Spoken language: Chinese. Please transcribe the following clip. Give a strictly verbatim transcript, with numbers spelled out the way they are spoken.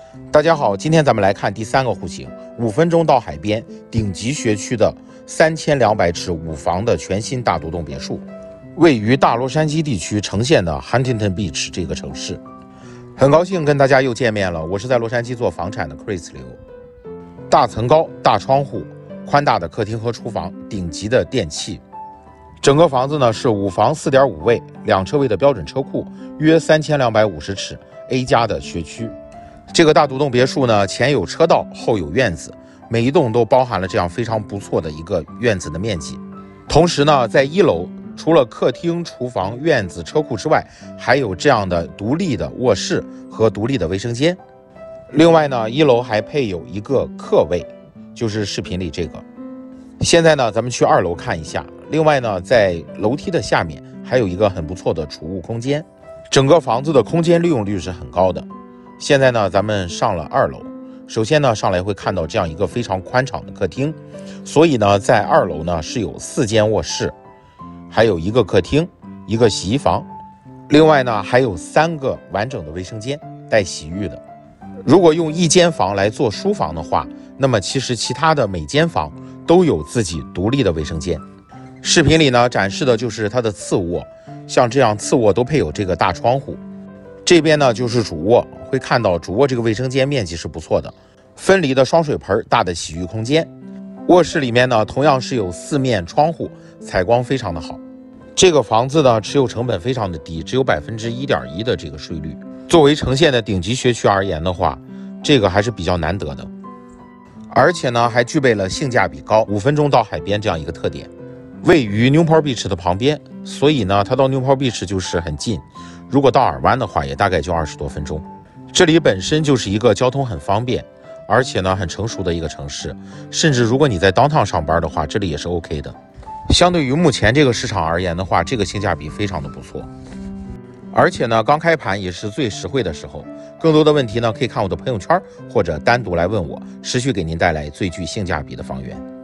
大家好，今天咱们来看第三个户型，五分钟到海边，顶级学区的三千两百尺五房的全新大独栋别墅，位于大洛杉矶地区城县的 Huntington Beach 这个城市。很高兴跟大家又见面了，我是在洛杉矶做房产的 Chris 刘。大层高、大窗户、宽大的客厅和厨房，顶级的电器。整个房子呢是五房 四点五 卫，两车位的标准车库，约三千两百五十尺 A 加的学区。这个大独栋别墅呢，前有车道，后有院子，每一栋都包含了这样非常不错的一个院子的面积。同时呢，在一楼除了客厅、厨房、院子、车库之外，还有这样的独立的卧室和独立的卫生间。另外呢，一楼还配有一个客卫，就是视频里这个。现在呢，咱们去二楼看一下。另外呢，在楼梯的下面还有一个很不错的储物空间，整个房子的空间利用率是很高的。现在呢，咱们上了二楼。首先呢，上来会看到这样一个非常宽敞的客厅，所以呢，在二楼呢是有四间卧室，还有一个客厅，一个洗衣房，另外呢还有三个完整的卫生间，带洗浴的。如果用一间房来做书房的话，那么其实其他的每间房都有自己独立的卫生间。视频里呢展示的就是它的次卧，像这样次卧都配有这个大窗户。这边呢就是主卧，会看到主卧这个卫生间面积是不错的，分离的双水盆，大的洗浴空间。卧室里面呢同样是有四面窗户，采光非常的好。这个房子呢持有成本非常的低，只有 百分之一点一 的这个税率。作为城县的顶级学区而言的话，这个还是比较难得的，而且呢还具备了性价比高、五分钟到海边这样一个特点。位于 Newport Beach 的旁边，所以呢它到 Newport Beach 就是很近，如果到尔湾的话也大概就二十多分钟。这里本身就是一个交通很方便，而且呢很成熟的一个城市，甚至如果你在 downtown 上班的话，这里也是 OK 的。相对于目前这个市场而言的话，这个性价比非常的不错。而且呢刚开盘也是最实惠的时候，更多的问题呢可以看我的朋友圈，或者单独来问我，持续给您带来最具性价比的房源。